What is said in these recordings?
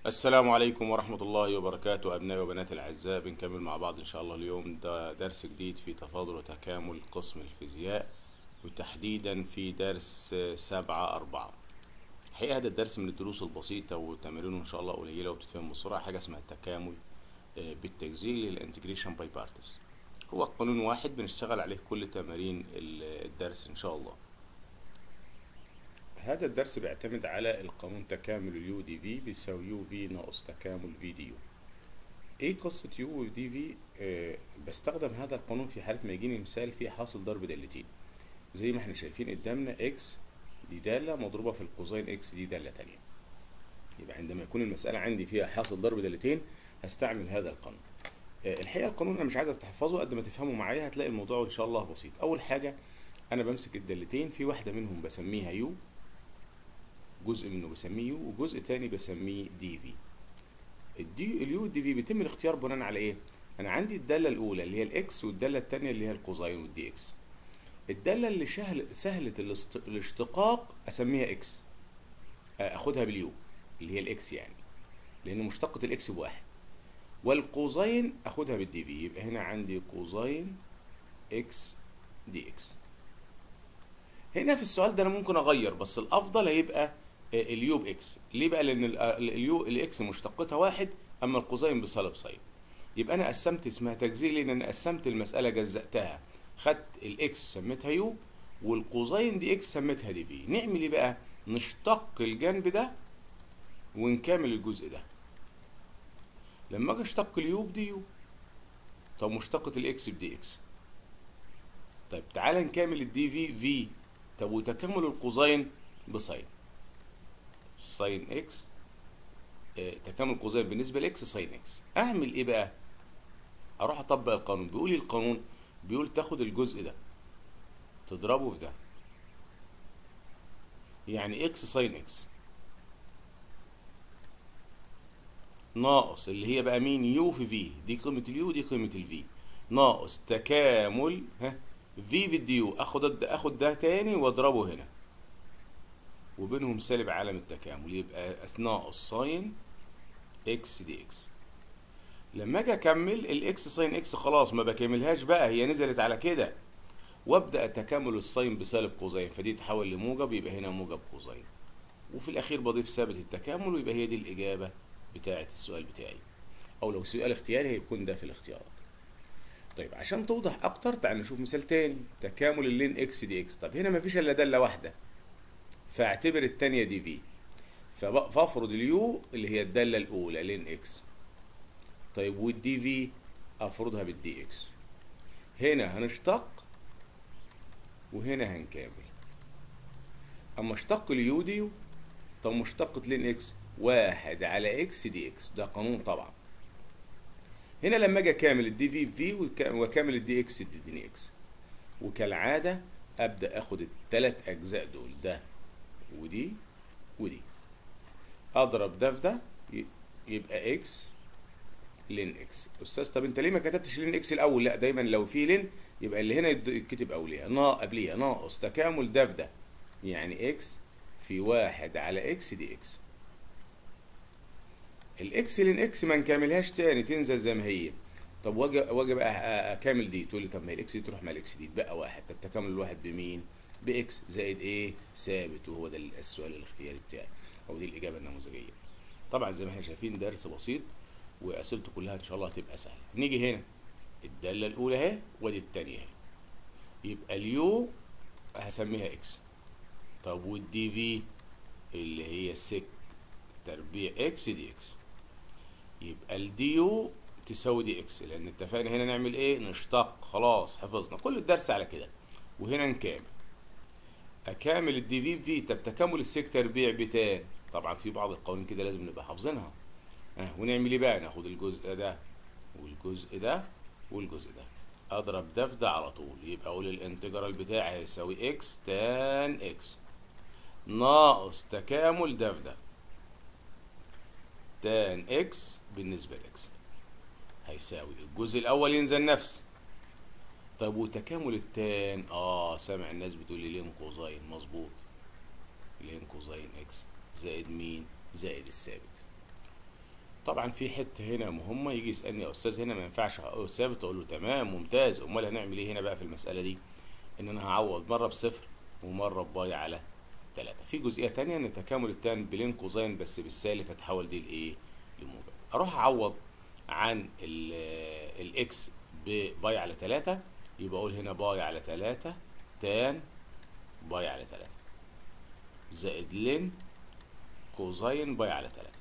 السلام عليكم ورحمة الله وبركاته أبنائي وبناتي الأعزاء. بنكمل مع بعض إن شاء الله اليوم ده درس جديد في تفاضل وتكامل قسم الفيزياء، وتحديدا في درس 7/4. الحقيقة هذا الدرس من الدروس البسيطة وتمارينه إن شاء الله قليلة وبتتفهم بسرعة. حاجة اسمها التكامل بالتجزيل، الانتجريشن باي بارتس. هو قانون واحد بنشتغل عليه كل تمارين الدرس إن شاء الله. هذا الدرس بيعتمد على القانون تكامل اليو دي في بيساوي يو في ناقص تكامل في دي يو. ايه قصة يو ودي في؟ بستخدم هذا القانون في حالة ما يجيني مثال فيه حاصل ضرب دالتين، زي ما احنا شايفين قدامنا اكس دي دالة مضروبة في القوسين اكس دي دالة تانية. يبقى عندما يكون المسألة عندي فيها حاصل ضرب دالتين هستعمل هذا القانون. الحقيقة القانون انا مش عايزك تحفظه قد ما تفهمه معايا، هتلاقي الموضوع ان شاء الله بسيط. اول حاجة انا بمسك الدالتين، في واحدة منهم بسميها يو، جزء منه بسميه يو وجزء تاني بسميه دي في. اليو والدي في بيتم الاختيار بناء على ايه؟ انا عندي الداله الاولى اللي هي الاكس والداله الثانيه اللي هي الكوزاين والدي اكس. الداله اللي سهله الاشتقاق اسميها اكس، اخدها باليو اللي هي الاكس يعني، لان مشتقه الاكس بواحد. والكوزاين اخدها بالدي في، يبقى هنا عندي كوزاين اكس دي اكس. هنا في السؤال ده انا ممكن اغير، بس الافضل هيبقى اليو باكس. ليه بقى؟ لان اليو الاكس مشتقتها واحد، اما الكوزاين بسالب ساين. يبقى انا قسمت، اسمها تجزيل لان انا قسمت المساله جزأتها، خدت الاكس سميتها يو والكوزاين دي اكس سميتها دي في. نعمل ايه بقى؟ نشتق الجنب ده ونكمل الجزء ده. لما اجي اشتق اليو بدي يو، طب مشتقة الاكس بدي اكس. طيب تعالى نكمل الدي في. طب وتكامل الكوزاين بساين، ساين اكس، تكامل كوزاين بالنسبه لاكس ساين اكس. اعمل ايه بقى؟ اروح اطبق القانون. بيقول لي القانون بيقول تاخد الجزء ده تضربه في ده، يعني اكس ساين اكس ناقص اللي هي بقى مين؟ يو في دي قيمه اليو دي قيمه الفي، ناقص تكامل في بالدي يو. اخد ده تاني واضربه هنا وبينهم سالب علم التكامل، يبقى ناقص ساين اكس دي اكس. لما اجي اكمل الاكس ساين اكس خلاص ما بكملهاش بقى، هي نزلت على كده، وابدا تكامل الساين بسالب قوسين، فدي تحول لموجب، يبقى هنا موجب قوسين، وفي الاخير بضيف ثابت التكامل، ويبقى هي دي الاجابه بتاعه السؤال بتاعي. او لو سؤال اختياري هيكون ده في الاختيارات. طيب عشان توضح اكتر تعال نشوف مثال تاني، تكامل اللين اكس دي اكس. طب هنا مفيش الا داله واحده، فاعتبر الثانيه دي في، فافرض اليو اللي هي الداله الاولى لين اكس. طيب والدي في افرضها بالدي اكس. هنا هنشتق وهنا هنكامل. اما اشتق اليو دي يو، طب مشتقة لين اكس واحد على اكس دي اكس، ده قانون طبعا. هنا لما اجي اكامل الدي في وكامل الدي اكس تديني اكس، وكالعادة ابدا اخد الثلاث اجزاء دول، ده ودي ودي، اضرب ده في ده يبقى اكس لين اكس. استاذ طب انت ليه ما كتبتش لين اكس الاول؟ لا، دايما لو في لين يبقى اللي هنا يتكتب قبليها ناقص تكامل ده في ده، يعني اكس في واحد على اكس دي اكس. الاكس لين اكس ما نكملهاش تاني، تنزل زي ما هي. طب واجي بقى اكامل دي، تقول لي طب ما الاكس دي تروح مع الاكس دي تبقى واحد. طب تكامل الواحد بمين؟ باكس زائد ايه؟ ثابت، وهو ده السؤال الاختياري بتاعي، او دي الاجابه النموذجيه. طبعا زي ما احنا شايفين درس بسيط واسئلته كلها ان شاء الله هتبقى سهله. نيجي هنا الداله الاولى اهي وادي الثانيه اهي، يبقى اليو هسميها اكس. طب والدي في اللي هي سك تربيع اكس دي اكس، يبقى الدي يو تساوي دي اكس، لان اتفقنا هنا نعمل ايه؟ نشتق. خلاص حفظنا كل الدرس على كده. وهنا نكامل، اكامل الدي في. طب تكامل السك تربيع بتان، طبعا في بعض القوانين كده لازم نبقى حافظينها. ونعمل ايه بقى؟ ناخد الجزء ده والجزء ده والجزء ده، اضرب ده في ده على طول، يبقى اقول الانتجرال بتاعي هيساوي اكس تان اكس ناقص تكامل ده في ده، تان اكس بالنسبه لاكس هيساوي الجزء الاول ينزل نفس. طب وتكامل التان، سامع الناس بتقول لي لين كوزاين، مظبوط، لين كوزاين اكس زائد مين؟ زائد الثابت. طبعا في حته هنا مهمه، يجي يسالني يا استاذ هنا ما ينفعش اقول ثابت، اقول له تمام ممتاز، امال هنعمل ايه هنا بقى في المساله دي؟ ان انا هعوض مره بصفر ومره بباي على 3. في جزئيه تانية ان تكامل التان بلين كوزين بس بالسالب، فتحول دي لايه؟ لموجب. اروح اعوض عن الاكس بباي على 3، يبقى اقول هنا باي على 3 تان باي على 3 زائد لين كوزين باي على 3.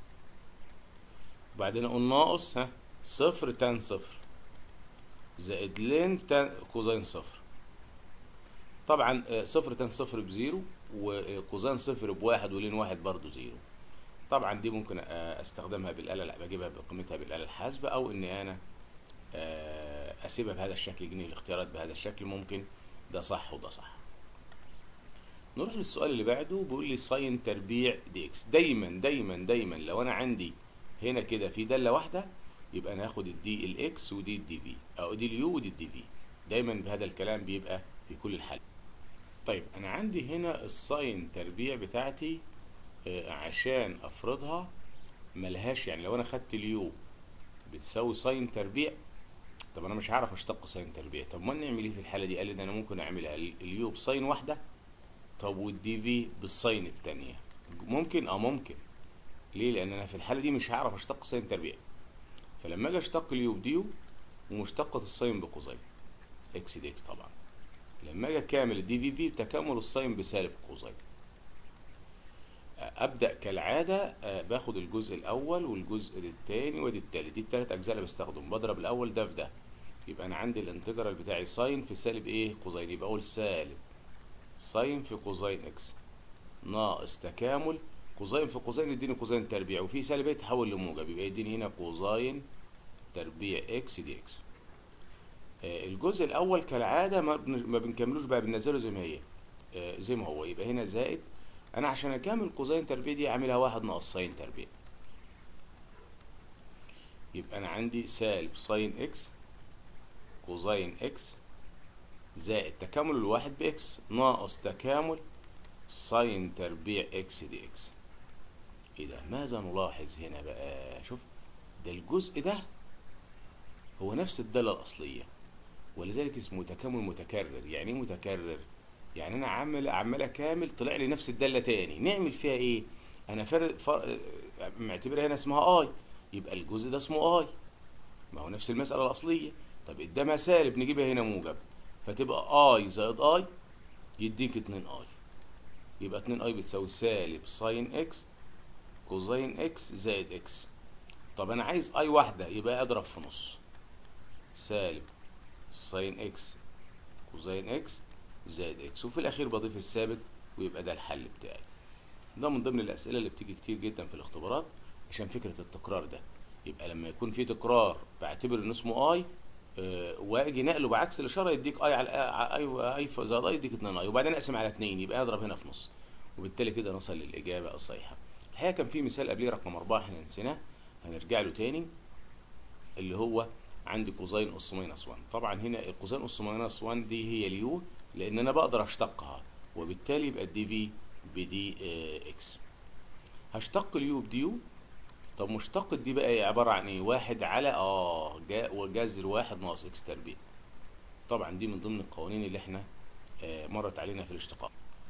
وبعدين اقول ناقص صفر تان صفر زائد لين تان كوزين صفر. طبعا صفر تان صفر بزيرو، وكوزين صفر بواحد، ولين واحد برضو زيرو. طبعا دي ممكن استخدمها بالآلة، لا بجيبها بقيمتها بالآلة الحاسبة، او اني انا اسيبها بهذا الشكل، يجيني الاختيارات بهذا الشكل، ممكن ده صح وده صح. نروح للسؤال اللي بعده، بيقول لي ساين تربيع دي اكس. دايما دايما دايما لو انا عندي هنا كده في دالة واحدة، يبقى انا هاخد الدي الاكس ودي الدي في، او دي اليو ودي الدي في. دايما بهذا الكلام بيبقى في كل الحل. طيب انا عندي هنا الساين تربيع بتاعتي عشان افرضها ملهاش، يعني لو انا خدت اليو بتساوي ساين تربيع، طب انا مش هعرف اشتق ساين تربيع. طب ما نعمل ايه في الحاله دي؟ قال لي ده انا ممكن اعملها اليو بساين واحده، طب والدي في بالساين الثانيه. ممكن ممكن. ليه؟ لان انا في الحاله دي مش هعرف اشتق ساين تربيع، فلما اجي اشتق اليو بديو ومشتقه الساين بقوسين اكس دي اكس، طبعا لما اجي اكامل الدي في بتكامل الساين بسالب قوسين. ابدا كالعاده باخد الجزء الاول والجزء الثاني وادي الثالث، دي الثلاث اجزاء اللي بستخدم، بضرب الاول ده في ده، يبقى انا عندي الانتجرال بتاعي ساين في سالب ايه؟ قوسين. يبقى اقول سالب ساين في قوسين اكس ناقص تكامل قوسين في قوسين يديني قوسين تربيع، وفي سالب يتحول لموجب، يبقى يديني هنا قوسين تربيع اكس دي اكس. الجزء الاول كالعاده ما بنكملوش بقى، بننزله زي ما هي زي ما هو، يبقى هنا زائد. انا عشان اكمل قوسين تربيع دي اعملها واحد ناقص ساين تربيع، يبقى انا عندي سالب ساين اكس كوزين اكس زائد تكامل الواحد باكس ناقص تكامل ساين تربيع اكس دي اكس. ايه ده؟ ماذا نلاحظ هنا بقى؟ شوف ده الجزء ده هو نفس الدالة الأصلية، ولذلك اسمه تكامل متكرر. يعني ايه متكرر؟ يعني انا عمال اكامل طلع لي نفس الدالة تاني، نعمل فيها ايه؟ انا معتبرها هنا اسمها اي، يبقى الجزء ده اسمه اي، ما هو نفس المسألة الأصلية. طب قدامها سالب نجيبها هنا موجب، فتبقى اي زائد اي يديك 2 اي، يبقى 2 اي بتساوي سالب ساين اكس كوزين اكس زائد اكس. طب انا عايز اي واحدة، يبقى اضرب في نص، سالب ساين اكس كوزين اكس زائد اكس، وفي الاخير بضيف الثابت، ويبقى ده الحل بتاعي. ده من ضمن الاسئله اللي بتيجي كتير جدا في الاختبارات عشان فكره التكرار ده. يبقى لما يكون في تكرار بعتبر انه اسمه اي، واجي نقله بعكس الاشاره يديك اي على اي زائد اي يديك 2 اي، وبعدين اقسم على 2 يبقى اضرب هنا في نص، وبالتالي كده نصل للاجابه الصحيحه. الحقيقه كان في مثال قبليه رقم 4 احنا نسيناه، هنرجع له تاني، اللي هو عندي كوزين اس ماينس 1. طبعا هنا الكوزين اس ماينس 1 دي هي اليو، لان انا بقدر اشتقها، وبالتالي يبقى الدي في بدي اكس. هشتق اليو بديو. طب مشتق دي بقى عباره عن ايه؟ واحد على وجذر واحد ناقص اكس تربيع. طبعا دي من ضمن القوانين اللي احنا مرت علينا في الاشتقاق.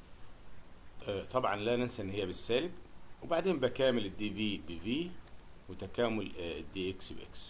طبعا لا ننسى ان هي بالسالب، وبعدين بكامل الدي في بفي وتكامل الدي اكس باكس.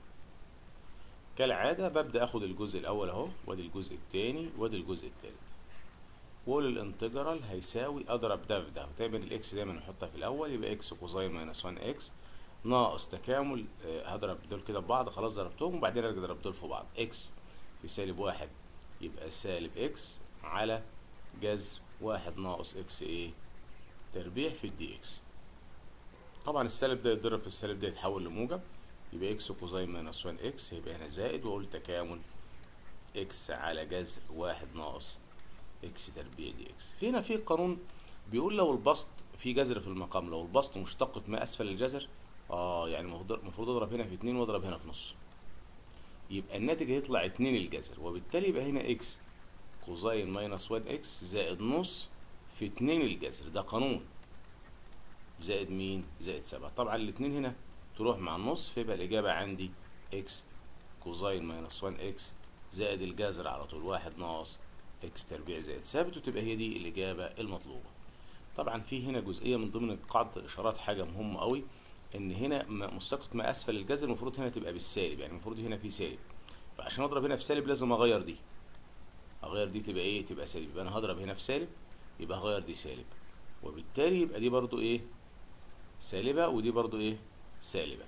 كالعادة ببدأ اخد الجزء الاول اهو، وادي الجزء الثاني، وادي الجزء الثالث، واقول الانتجرال هيساوي اضرب ده في ده، وتقريبا الاكس دايما نحطها في الاول، يبقى اكس كوزين ماينس 1 اكس ناقص تكامل هضرب دول كده ببعض، خلاص ضربتهم، وبعدين ارجع اضرب دول في بعض، اكس في سالب واحد يبقى سالب اكس على جذر واحد ناقص اكس ايه تربيع في الدي اكس. طبعا السالب ده يتضرب في السالب ده يتحول لموجب، يبقى اكس كوزين ماينس 1 اكس، يبقى هنا زائد، واقول تكامل اكس على جذر واحد ناقص اكس تربيع دي اكس. في هنا في قانون بيقول لو البسط في جذر في المقام، لو البسط مشتقة ما اسفل الجذر، يعني المفروض اضرب هنا في 2 واضرب هنا في نص، يبقى الناتج هيطلع 2 الجذر، وبالتالي يبقى هنا اكس كوزين ماينس 1 اكس زائد نص في 2 الجذر. ده قانون زائد مين؟ زائد 7. طبعا الاثنين هنا تروح مع النص، فيبقى الإجابة عندي إكس كوزين ماينس 1 إكس زائد الجذر على طول 1 ناقص إكس تربيع زائد ثابت، وتبقى هي دي الإجابة المطلوبة. طبعا في هنا جزئية من ضمن قاعدة الإشارات حاجة مهمة قوي، إن هنا مسقط ما أسفل الجذر المفروض هنا تبقى بالسالب، يعني المفروض هنا في سالب، فعشان أضرب هنا في سالب لازم أغير دي، أغير دي تبقى إيه؟ تبقى سالب، يبقى أنا هضرب هنا في سالب، يبقى هغير دي سالب، وبالتالي يبقى دي برضو إيه؟ سالبة، ودي برضو إيه؟ سالبة.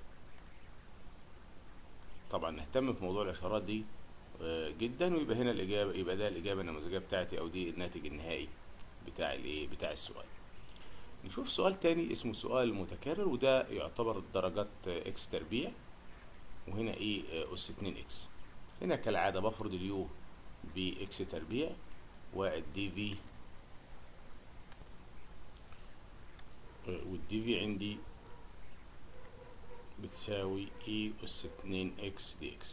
طبعا نهتم في موضوع الإشارات دي جدا، ويبقى هنا الإجابة، يبقى ده الإجابة النموذجية بتاعتي، أو دي الناتج النهائي بتاع الإيه؟ بتاع السؤال. نشوف سؤال تاني اسمه سؤال متكرر، وده يعتبر درجات إكس تربيع، وهنا إيه؟ أس 2 إكس. هنا كالعادة بفرض اليو بإكس تربيع، والدي في، والدي في عندي بتساوي اي اس 2 اكس دي اكس.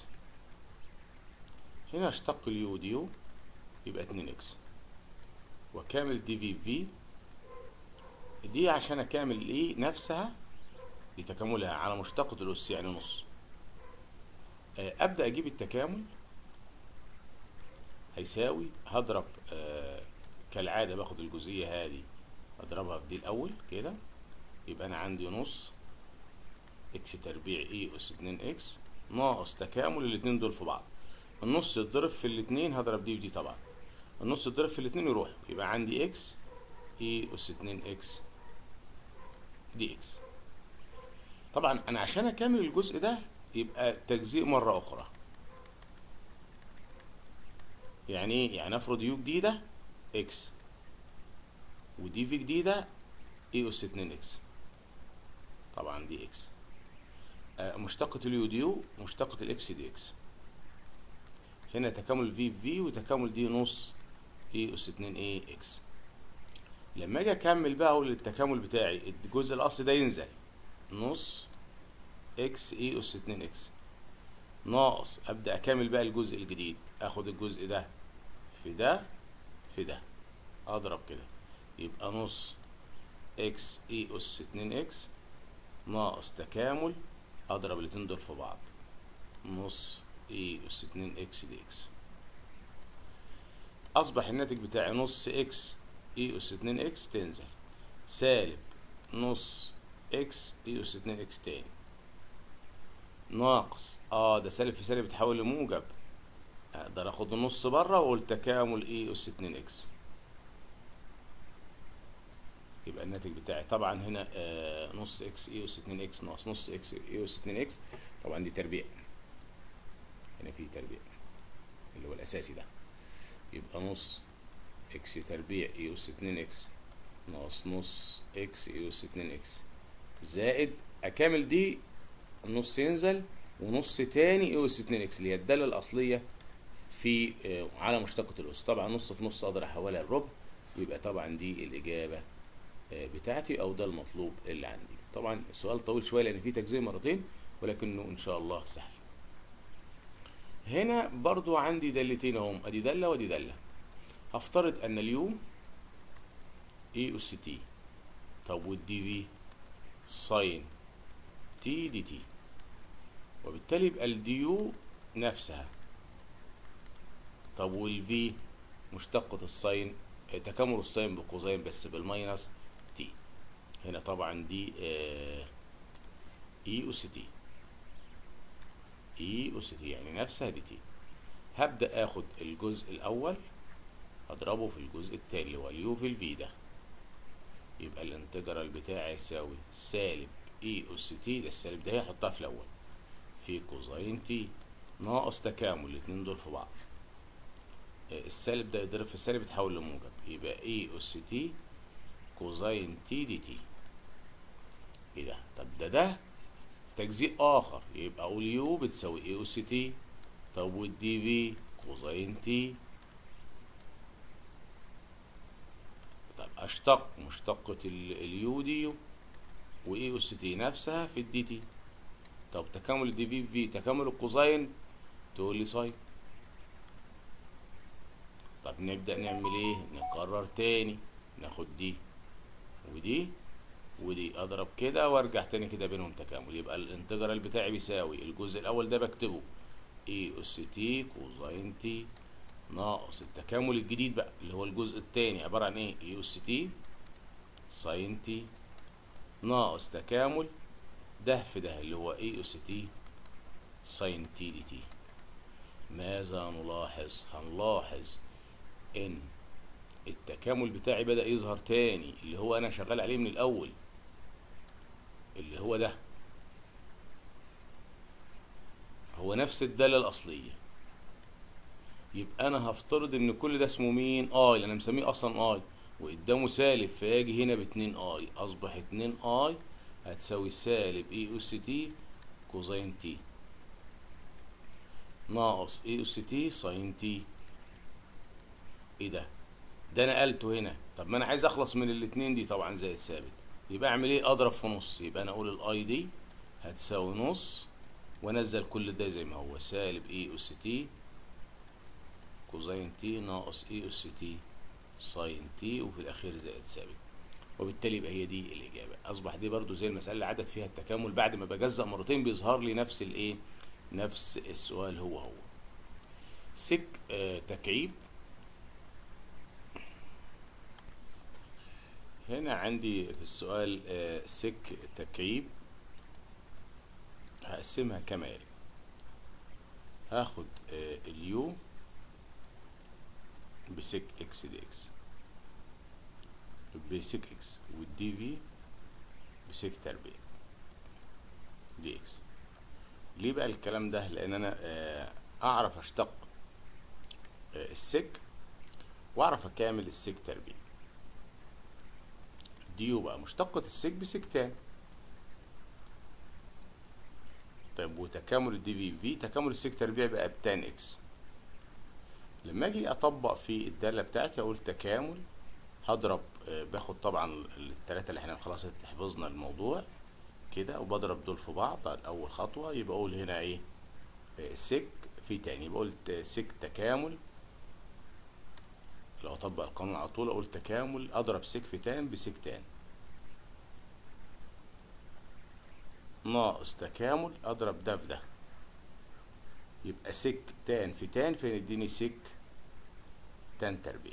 هنا اشتق اليو دي يو يبقى 2 اكس، وكامل دي في دي عشان اكامل الاي نفسها لتكاملها على مشتقة الاس يعني نص. ابدأ اجيب التكامل، هيساوي هضرب كالعادة باخد الجزئية هذه اضربها في دي الاول كده، يبقى انا عندي نص اكس تربيع اي اس 2 اكس ناقص تكامل الاتنين دول في بعض. النص يتضرب في الاتنين، هضرب دي ودي طبعا، النص يتضرب في الاتنين يروح، يبقى عندي اكس اي اس 2 اكس دي اكس. طبعا انا عشان اكمل الجزء ده يبقى تجزيء مرة اخرى. يعني ايه؟ يعني افرض يو جديدة اكس، ودي في جديدة اي اس 2 اكس، طبعا دي اكس، مشتقة اليو دي يو، مشتقة الاكس دي اكس. هنا تكامل في بفي، وتكامل دي نص اي اس 2 اي اكس. لما اجي اكمل بقى اقول التكامل بتاعي الجزء الاصلي ده ينزل نص اكس اي اس 2 اكس ناقص، ابدا اكمل بقى الجزء الجديد، اخد الجزء ده في ده في ده، اضرب كده يبقى نص اكس اي اس 2 اكس ناقص تكامل، اضرب الاتنين دول في بعض، نص اي اس 2 اكس دي اكس. اصبح الناتج بتاعي نص اكس اي اس 2 اكس تنزل سالب نص اكس اي اس 2 اكس تاني ناقص ده سالب في سالب بتحول لموجب، اقدر اخد النص بره واقول تكامل اي اس 2 اكس. يبقى الناتج بتاعي طبعا هنا نص اكس اي اس 2 اكس ناقص نص اكس اي اس 2 اكس، طبعا دي تربيع، هنا في تربيع اللي هو الاساسي ده، يبقى نص اكس تربيع اي اس 2 اكس ناقص نص اكس اي اس 2 اكس زائد اكامل دي النص ينزل ونص تاني اي اس 2 اكس اللي هي الداله الاصليه في على مشتقة الاس. طبعا نص في نص اقدر احولها لربع، ويبقى طبعا دي الاجابه بتاعتي، او ده المطلوب اللي عندي. طبعا سؤال طويل شويه لان فيه تجزئه مرتين، ولكنه ان شاء الله سهل. هنا برضو عندي دالتين اهم، ادي داله ودي داله. هفترض ان اليو اي اس تي، طب والدي في ساين تي دي تي، وبالتالي يبقى الديو نفسها. طب والفي مشتقة الساين، تكامل الساين بقوسين بس بالماينس تي. هنا طبعا دي اي اس تي، اي اس تي يعني نفسها دي تي. هبدأ اخد الجزء الاول اضربه في الجزء التاني اللي هو اليو في الفي ده، يبقى الانتجرال بتاعي يساوي سالب اي اس تي، ده السالب ده هحطها في الاول في كوزين تي ناقص تكامل الاتنين دول في بعض، السالب ده يضرب في السالب يتحول لموجب، يبقى اي اس تي كوزين تي دي تي. ايه ده؟ طب ده تجزيء اخر، يبقى اقول يو بتساوي اي اس تي، طب والدي في كوزين تي. طب اشتق مشتقة اليو دي يو، واي اس تي نفسها في الدي تي. طب تكامل الدي في تكامل الكوزين، تقول لي ساين. طب نبدأ نعمل ايه؟ نكرر تاني، ناخد دي ودي ودي اضرب كده وارجع تاني كده بينهم تكامل، يبقى الانتجرال بتاعي بيساوي الجزء الاول ده بكتبه اي اس تي كوزين تي ناقص التكامل الجديد بقى اللي هو الجزء التاني عبارة عن ايه؟ اي اس تي ساين تي ناقص تكامل ده في ده اللي هو اي اس تي ساين تي دي تي. ماذا نلاحظ؟ هنلاحظ ان التكامل بتاعي بدأ يظهر تاني اللي هو انا شغال عليه من الاول اللي هو ده، هو نفس الدالة الاصلية. يبقى انا هفترض ان كل ده اسمه مين؟ اي، انا مسميه اصلا اي وقدامه سالب، فاجي هنا باتنين اي، اصبح اتنين اي هتساوي سالب اي اس تي كوزين تي ناقص اي اس تي ساين تي. ايه ده؟ ده نقلته هنا. طب ما انا عايز اخلص من الاتنين دي طبعا زائد ثابت، يبقى اعمل ايه؟ اضرب في نص، يبقى انا اقول الاي دي هتساوي نص وانزل كل ده زي ما هو سالب اي اس تي كوزين تي ناقص اي اس تي ساين تي وفي الاخير زائد ثابت. وبالتالي يبقى هي دي الاجابه. اصبح دي برضو زي المساله اللي عدت فيها التكامل، بعد ما بجزأ مرتين بيظهر لي نفس الايه؟ نفس السؤال هو هو. سك تكعيب. هنا عندي في السؤال سك تكعيب هقسمها كما يلي. هاخد اليو بسك اكس دي اكس بسك اكس والدي في بسك تربيع دي اكس. ليه بقى الكلام ده؟ لان انا اعرف اشتق السك واعرف اكامل السك تربيع. ديو بقى مشتقة السك بسكتان. طيب وتكامل الدي في تكامل السك تربيع بقى بتان اكس. لما اجي اطبق في الدالة بتاعتي اقول تكامل، هضرب باخد طبعا التلاتة اللي احنا خلاص حفظنا الموضوع كده وبضرب دول في بعض على اول خطوة، يبقى اقول هنا ايه؟ سك في تاني، يبقى قلت سك تكامل. لو اطبق القانون على طول اقول تكامل اضرب سك في تان بسك تان ناقص تكامل اضرب ده في ده، يبقى سك تان في تان فيديني سك تان تربيع.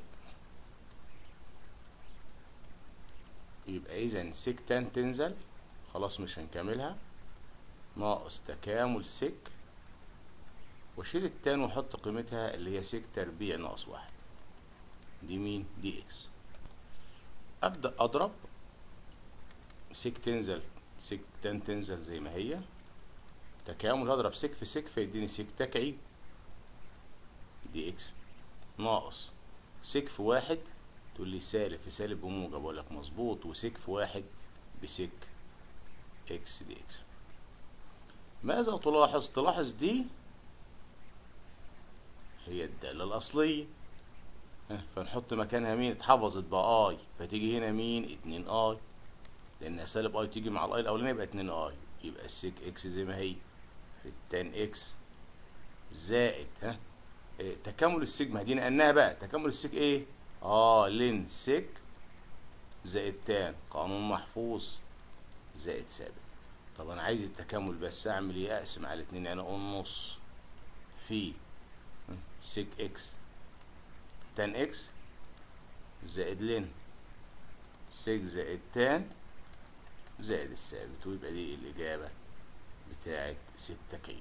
يبقى اذا سك تان تنزل خلاص مش هنكملها، ناقص تكامل سك واشيل التان واحط قيمتها اللي هي سك تربيع ناقص واحد. دي مين؟ دي اكس. ابدأ اضرب سك تنزل سك تان تنزل زي ما هي، تكامل هضرب سك في سك فيديني سك تكعيب دي اكس ناقص سك في واحد، تقول لي سالب في سالب بموجب، اقول لك مظبوط، وسك في واحد بسك اكس دي اكس. ماذا تلاحظ؟ تلاحظ دي هي الدالة الأصلية، فنحط مكانها مين؟ اتحفظت بقى اي، فتيجي هنا مين؟ 2 اي، لأنها سالب اي تيجي مع الاي الأولانية يبقى 2 اي، يبقى السك اكس زي ما هي في التان اكس زائد تكامل السك، ما دي نقلناها بقى، تكامل السك ايه؟ لين سك زائد تان قانون محفوظ زائد ثابت. طب انا عايز التكامل بس اعمل ايه؟ اقسم على 2 يعني اقول نص في سك اكس تان اكس زائد لين سك زائد تان زائد الثابت، ويبقى دي الاجابه بتاعت سك تكعيب.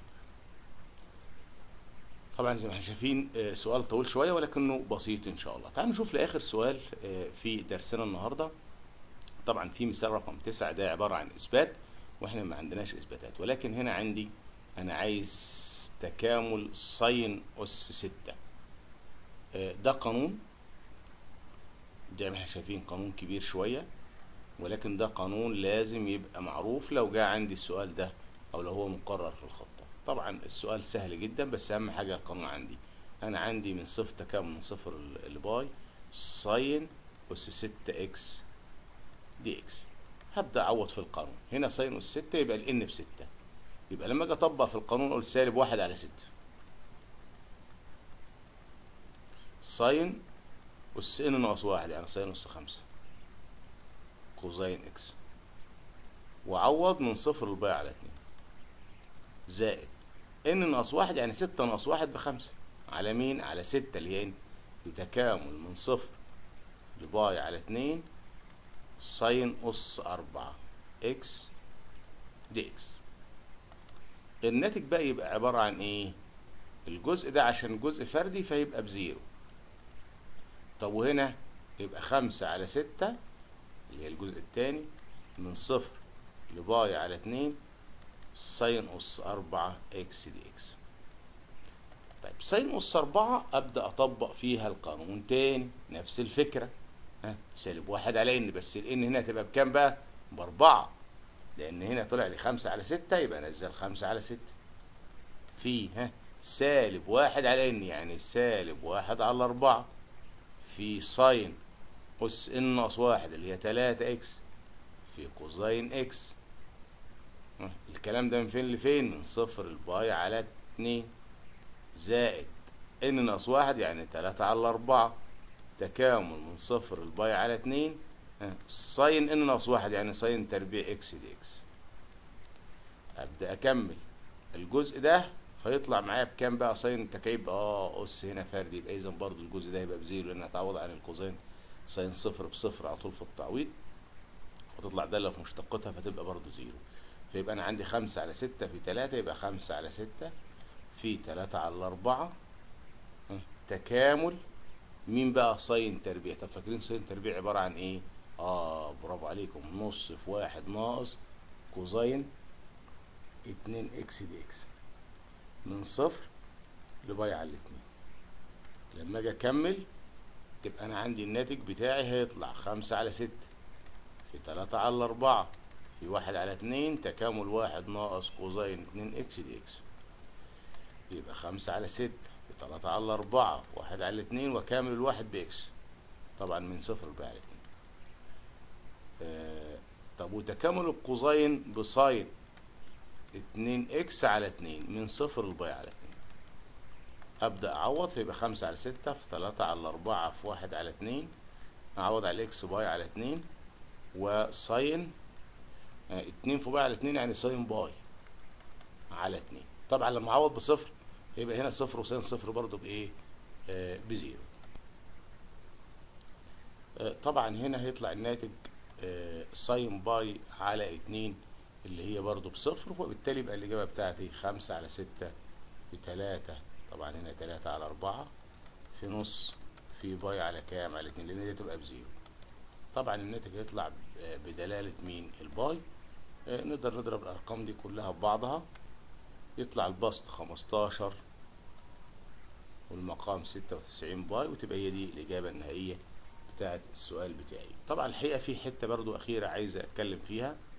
طبعا زي ما احنا شايفين سؤال طويل شويه ولكنه بسيط ان شاء الله. تعالوا نشوف لاخر سؤال في درسنا النهارده. طبعا في مثال رقم 9 ده عباره عن اثبات واحنا ما عندناش اثباتات، ولكن هنا عندي انا عايز تكامل ساين اس 6. ده قانون زي ما احنا شايفين قانون كبير شويه، ولكن ده قانون لازم يبقى معروف لو جاء عندي السؤال ده او لو هو مقرر في الخطه. طبعا السؤال سهل جدا بس اهم حاجه القانون عندي. انا عندي من صفر تكامل من صفر لباي ساين اس 6 اكس دي اكس. هبدا اعوض في القانون، هنا ساين اس 6 يبقى الان ب6، يبقى لما اجي اطبق في القانون اقول سالب 1 على 6 ساين اس ان ناقص 1 يعني ساين اس 5 كوزين اكس وعوض من صفر لباي على 2 زائد ان ناقص واحد يعني 6 ناقص واحد ب5 على مين؟ على 6 اللي هي بتكامل من صفر لباي على 2 ساين أس 4 إكس دي إكس. الناتج بقى يبقى عبارة عن إيه؟ الجزء ده عشان جزء فردي فيبقى بزيرو. طب وهنا يبقى 5 على 6 اللي هي الجزء التاني من صفر لباي على 2 ساين أس 4 إكس دي إكس. طيب ساين أس 4 أبدأ أطبق فيها القانون تاني نفس الفكرة. سالب واحد على ان، بس الان هنا هتبقى بكام بقى؟ ب4، لان هنا طلع لي 5 على 6 يبقى انزل 5 على 6 في سالب واحد على ان يعني سالب واحد على 4 في ساين أس ان ناقص واحد اللي هي 3 اكس في كوزين اكس. الكلام ده من فين لفين؟ من صفر لباي على 2 زائد ان ناقص واحد يعني 3 على 4 تكامل من صفر لباي على 2 ساين ان ناقص واحد يعني ساين تربيع اكس دي اكس. ابدا اكمل الجزء ده هيطلع معايا بكام بقى؟ ساين تكعيب اس هنا فردي، يبقى اذا برضو الجزء ده يبقى بزيرو لان هتعوض عن الكوزين ساين صفر بصفر على طول في التعويض وتطلع داله في مشتقتها فتبقى برضو زيرو. فيبقى انا عندي 5 على 6 في 3 يبقى 5 على 6 في 3 على 4 تكامل مين بقى؟ ساين تربيع. طب فاكرين ساين تربيع عبارة عن ايه؟ برافو عليكم، نص في واحد ناقص كوزين 2 اكس دي اكس من صفر لباي على 2. لما اجي اكمل تبقى انا عندي الناتج بتاعي هيطلع 5 على 6 في 3 على 4 في 1 على 2 تكامل واحد ناقص كوزين 2 اكس دي اكس. يبقى 5 على 6 في 3 على 4 1 على 2 وكامل الواحد باكس طبعا من صفر لباي على 2. طب وتكامل القوسين بساين 2 اكس على 2 من صفر لباي على 2. ابدا اعوض فيبقى 5 على 6 في 3 على 4 في 1 على 2 اعوض على الاكس باي على 2 وساين 2 في باي على 2 يعني ساين باي على 2. طبعا لما اعوض بصفر يبقى هنا صفر وساين صفر برضو بايه؟ بزيرو. طبعا هنا هيطلع الناتج ساين باي على 2 اللي هي برضو بصفر، وبالتالي يبقى الإجابة بتاعتي 5 على 6 في 3 طبعا هنا 3 على 4 في نص في باي على كام؟ على 2 لأن دي تبقى بزيرو. طبعا الناتج هيطلع بدلالة مين؟ الباي. نقدر نضرب الأرقام دي كلها ببعضها يطلع البسط 15 والمقام 96 باي وتبقى هي دي الإجابة النهائية بتاعت السؤال بتاعي. طبعا الحقيقة في حتة برضو أخيرة عايز أتكلم فيها.